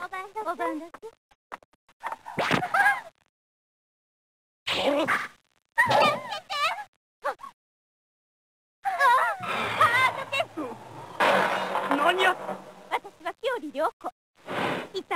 おばんだす。 何や。 私は清里涼子。痛い。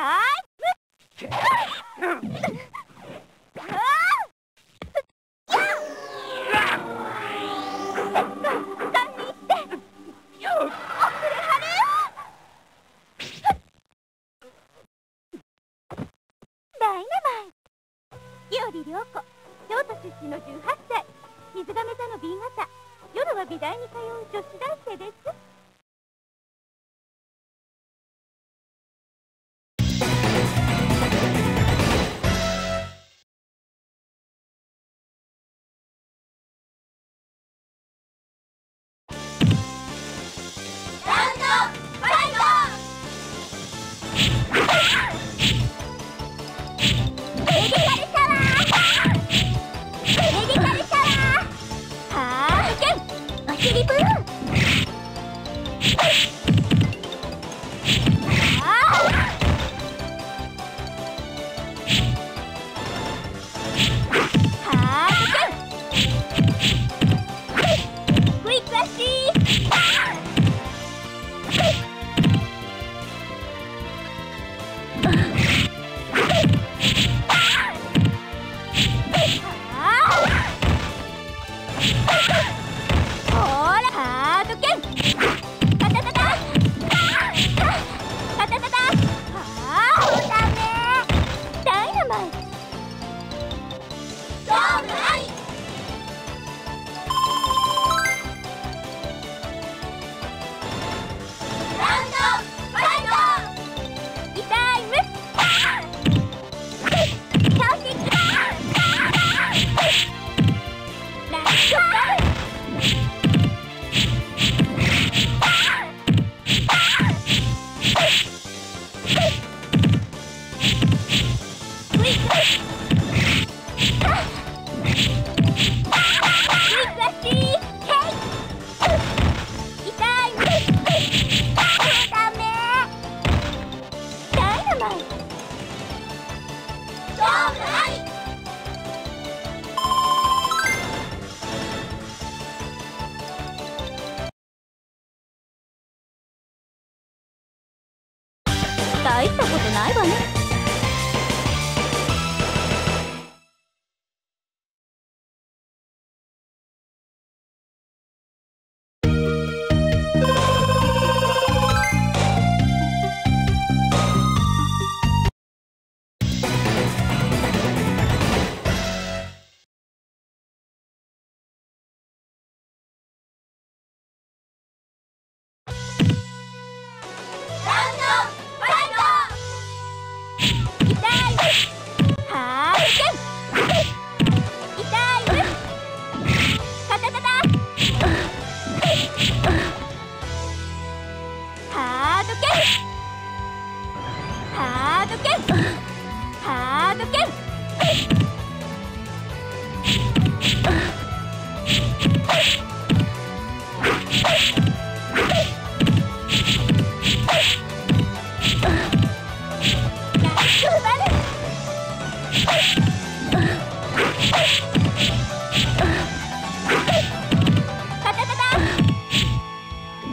清里涼子、京都出身の18歳、水亀座の B 型、夜は美大に通う女子大生です。大したことないわね。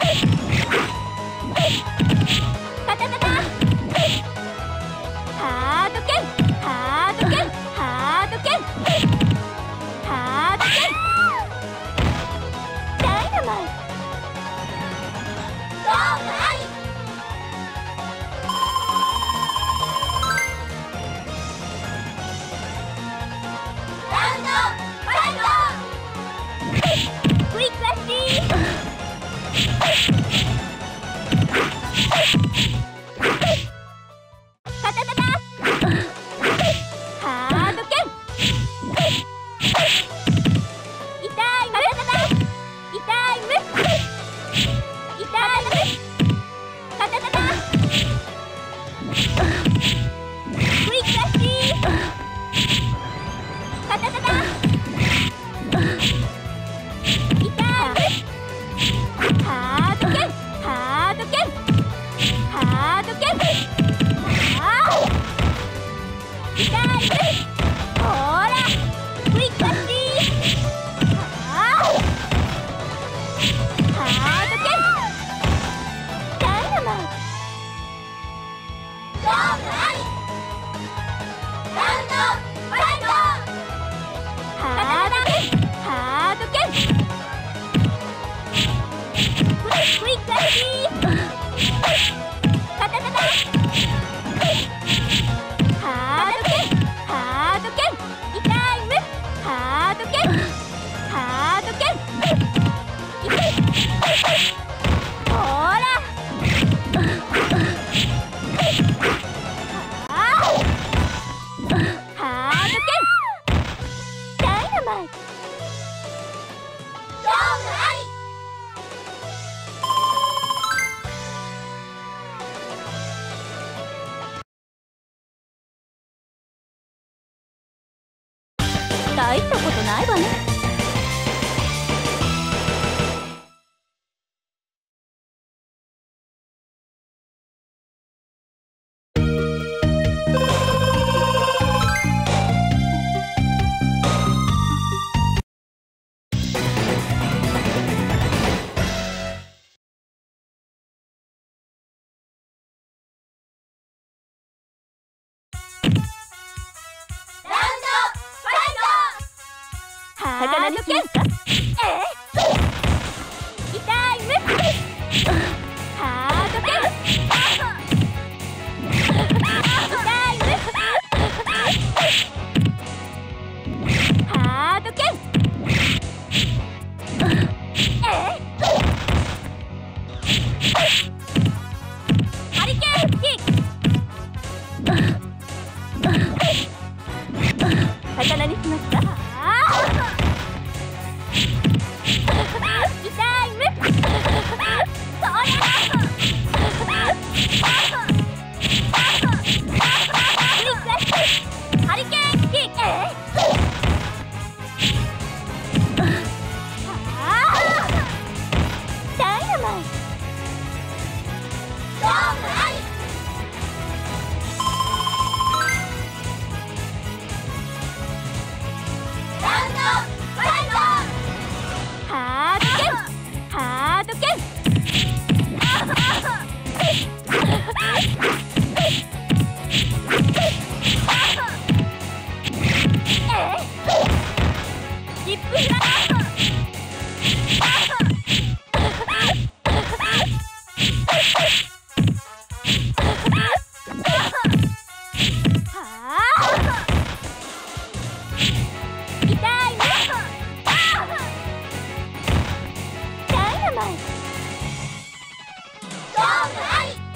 は勝負あり。ラウンドファイト。ハード剣。クイックアシー。カタタタ。ハード剣。ハード剣。痛い目。ハード剣。ハード剣。ほら。ハード剣。ダイナマイト。勝負あり。大したことないわね。魚に剣。痛い目。ハード剣。痛い目。ハード剣。ハリケーンキック。魚にしました。痛い目。ハリケーンキック。ダイナマイト。勝負あり。ラウンドファイト。ハード剣。ハード剣。ヒップフライ。痛いね。ダイナマイト。勝負あり。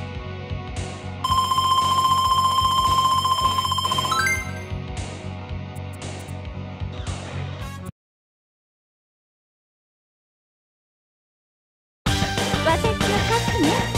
私が勝つね。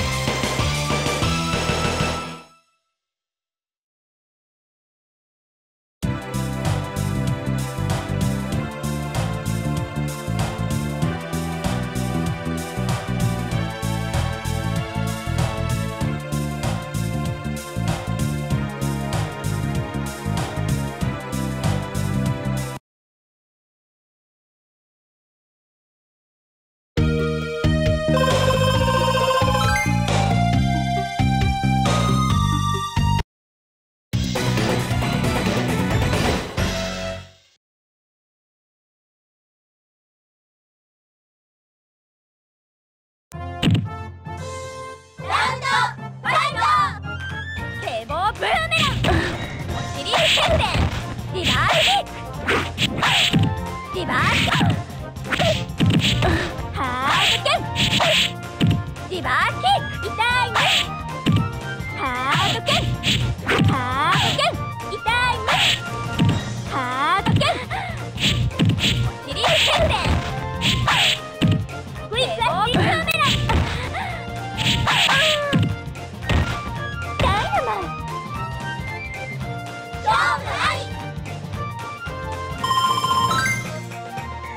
ブーメラン。シリーズ宣伝。リバーキック。リバーキック。ハード剣。リバーキック。痛いね。ハード剣。ハード剣。痛いね。ハード剣。シリーズ宣伝。クイックアシブーメラン。ダイナマイト。勝負あり。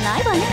ないわね。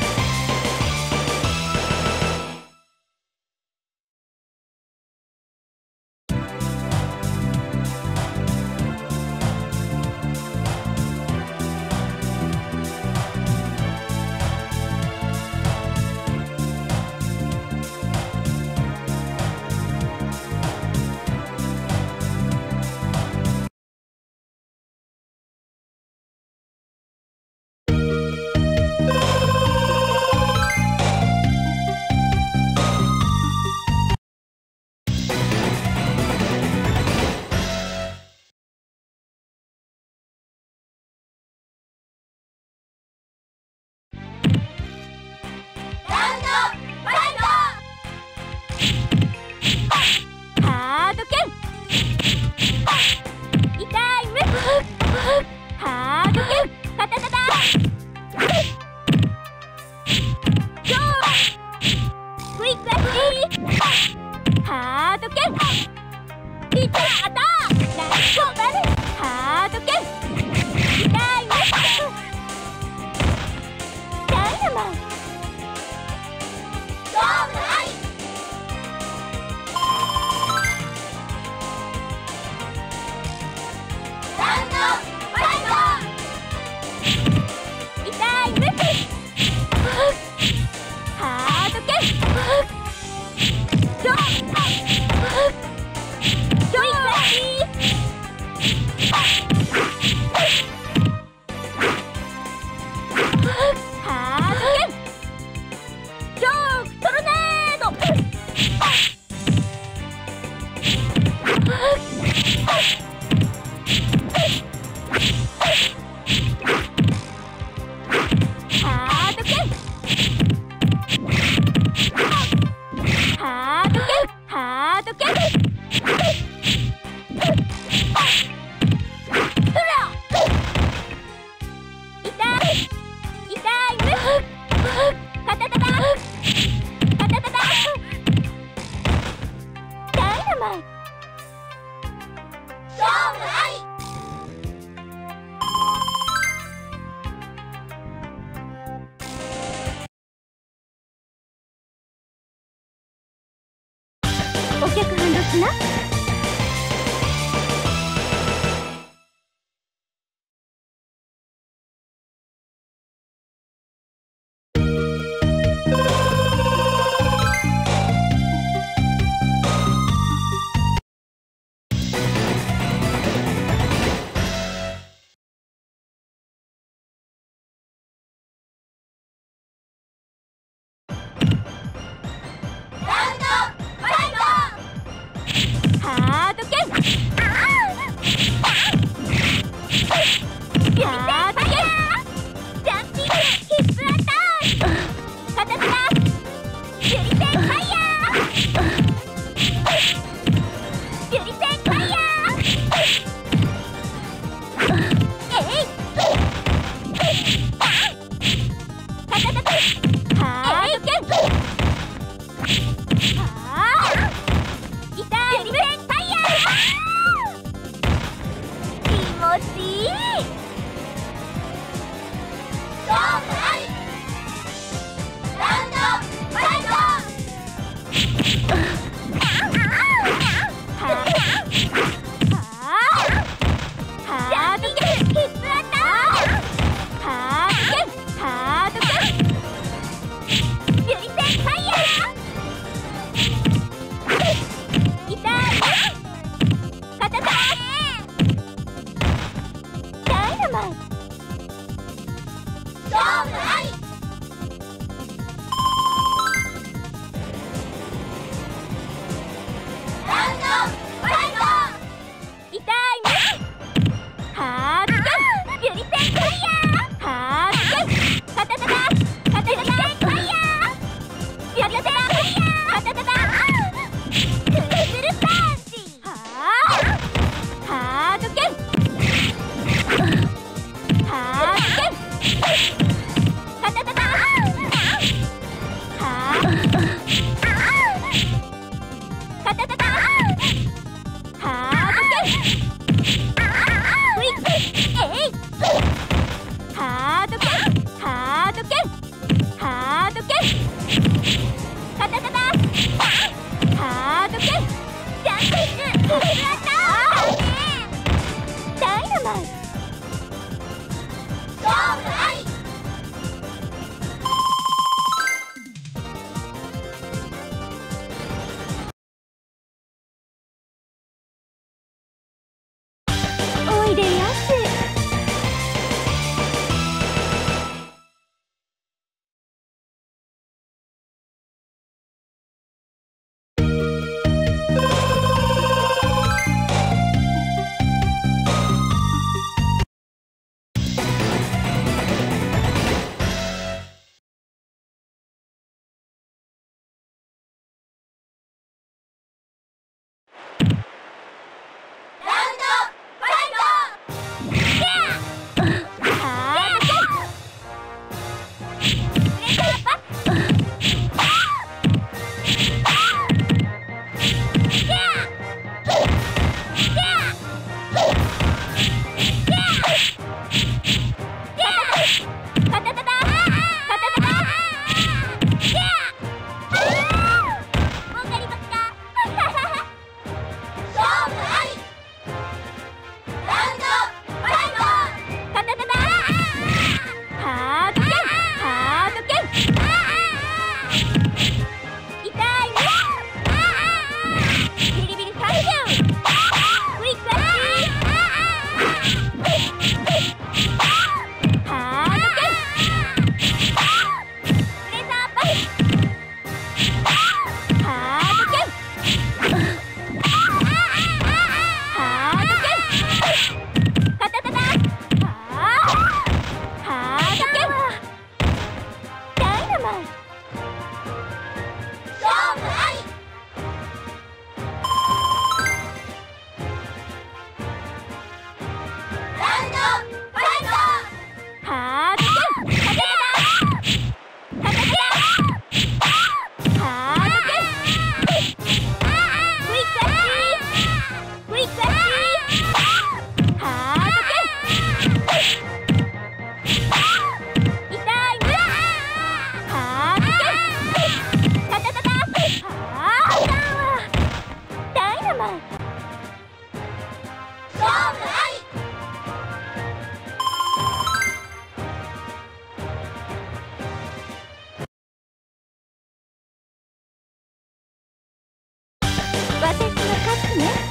お客はんどすな。 ダイナマイト。おいでやす。私が勝つね。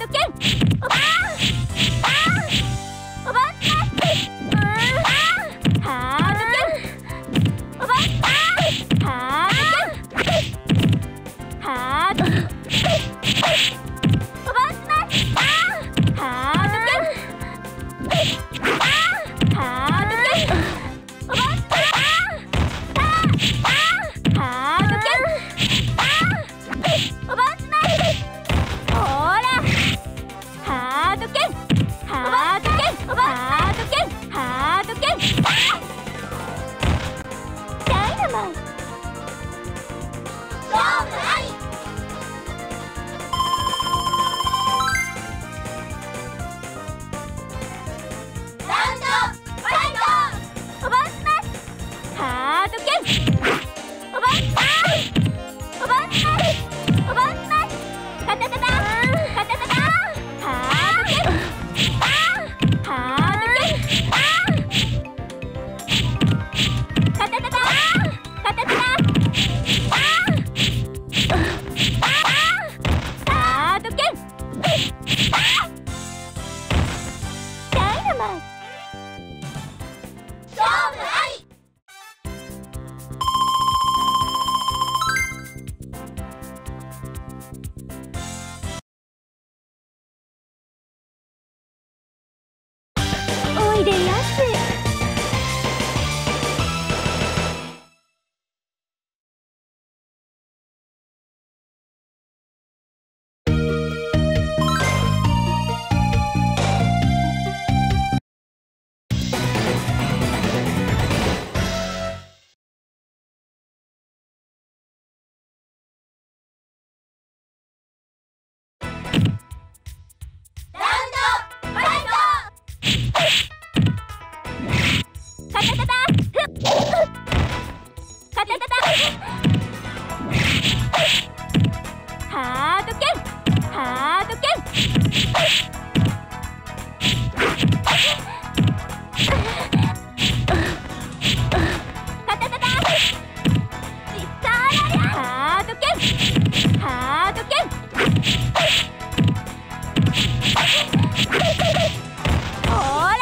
ド剣おばおばハード剣おばハード剣ハードおばハード剣ハード剣おばハード剣おばほらハード剣ハード剣おばハード剣ハード剣ダイナマイ勝負ありラウンドファイトおばハード剣おばおばおばカタタタカタタタハード剣ハード剣カタタタカタタタハード剣ダイナマイ勝負ありおいでやすラウンドファイトカタタタカタタタハード剣ハード剣カタタタリサーラハード剣ハード剣ほら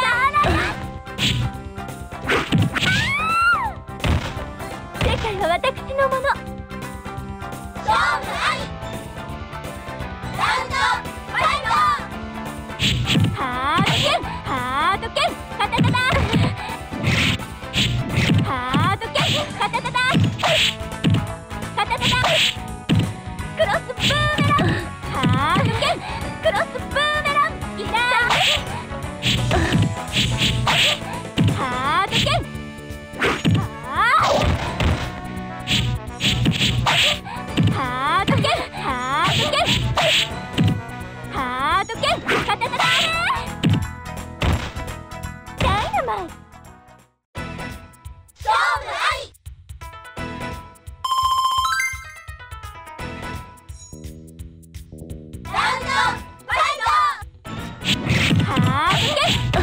世界は私のもの勝負ありラウンドファイトハード剣ハード剣カタタタハード剣カタタタカタタタクロスブーメランハード剣クロスブーメランいらハード剣ハード剣ハード剣ハード剣カタタタダイナマイ勝負ありラウンドファイトハード剣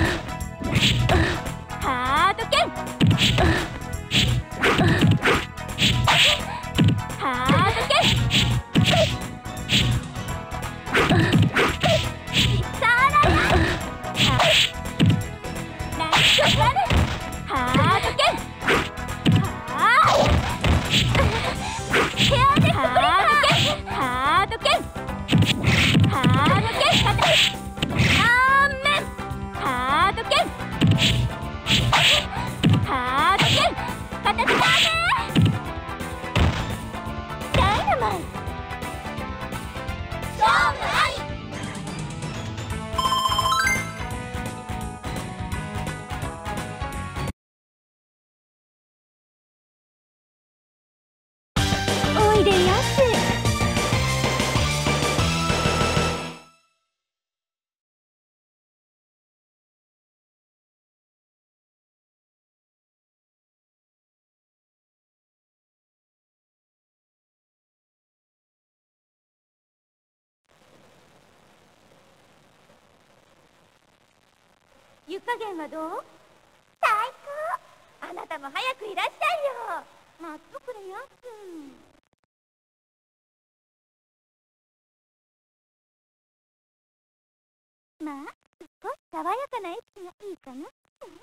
ハード剣ハード剣リサーラヤナイスワルハード剣ヘアネットブレイカーハード剣ハード剣カタアーメンハード剣ハード剣カタタターメダイナマイ勝負ありおいでやす湯加減はどう？最高！あなたも早くいらっしゃいよ。待っとくれやす。 爽やかなエッチがいいかな。